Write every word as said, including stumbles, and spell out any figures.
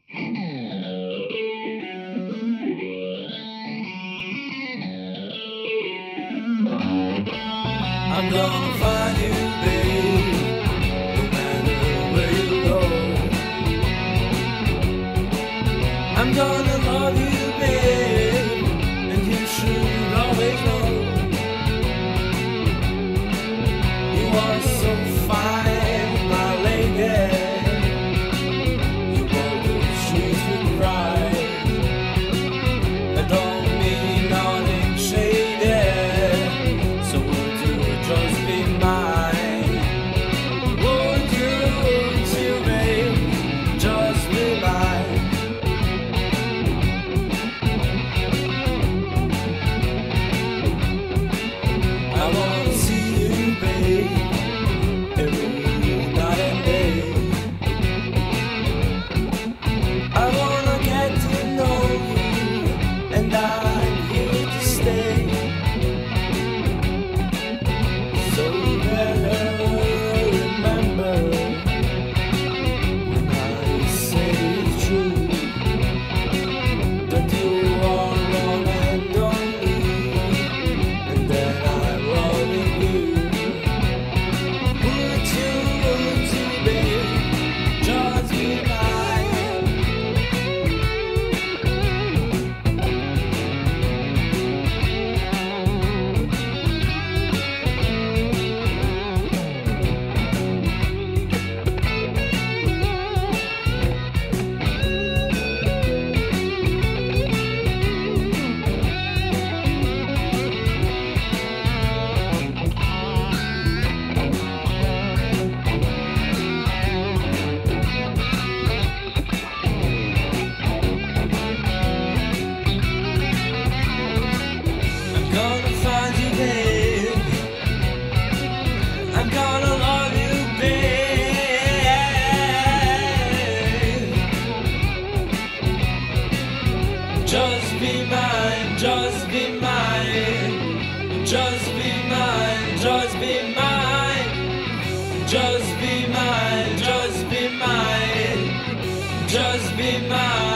I'm gonna find you, babe, no matter where you go. I'm gonna love you, babe, and you should always know. You are so fine, my lady. You walk the streets with pride. I don't mean nothing shady, so would you just be mine? Would you, would you, babe, just be mine? I wanna see you, babe, every night and day. I wanna get to know you, and I'm here to stay. So you better remember when I say it's true, that you are one and only, and that I'm loving you. Would you, would you, babe, just be mine? I'm gonna find you, babe. I'm gonna love you, babe. Just be mine, just be mine. Just be mine, just be mine. Just be mine, just be mine. Just be mine.